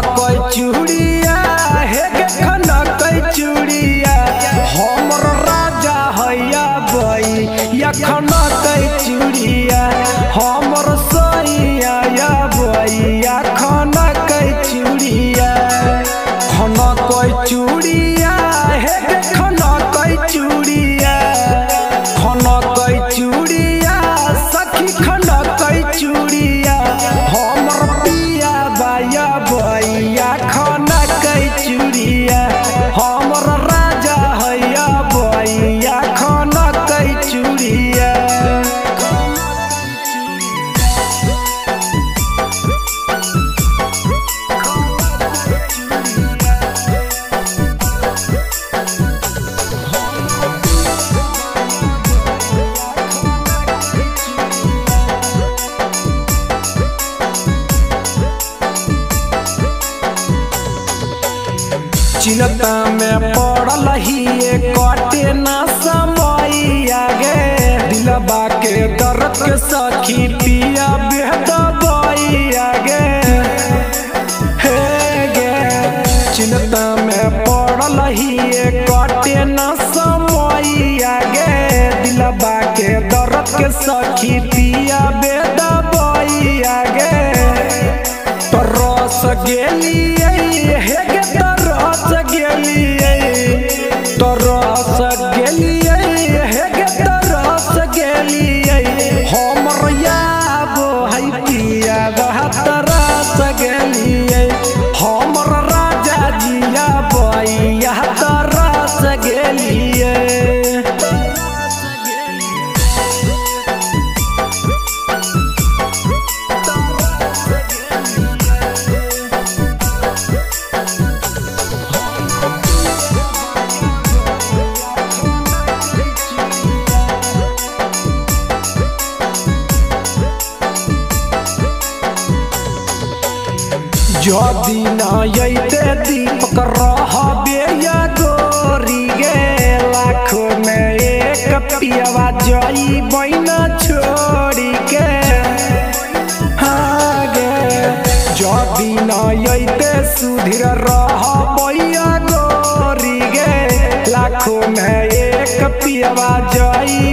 कोई चूड़िया हे गे खना कोई चूड़िया हमर राजा हैया बई या खना कोई चूड़िया हमर सैया या बई या खना कोई चूड़िया खना कोई चूड़िया हे गे खना कोई चूड़िया खना कोई चूड़िया सखी खना कोई चूड़िया हमर पिया बाया बइया खना कोई चूड़िया हमर राजा हैया बइया खना कोई चूड़िया चिंता में पड़ल ही कटे ना समय गे दिलबा के दर्द के सखी पिया बेदबैया गे हे गे चिंता में पड़ल ही कटे ना समय गे दिलबा के दर्द के सखी पिया बेदबैया गे तरस गेलिए हे गे तरस गेलिए हे गे तरस गेलिए हमर याब है पिया तरस गेलिए हमर राजा जिया बइया तरस गेलिए जदि ना अइते दीपक रहबे या गोरी गे लाख में एक पियवा जई बइना छोड़ी के हाँ गे जदि ना अइते सुधीर रहबे या गोरी गे लाख में एक पियवा जई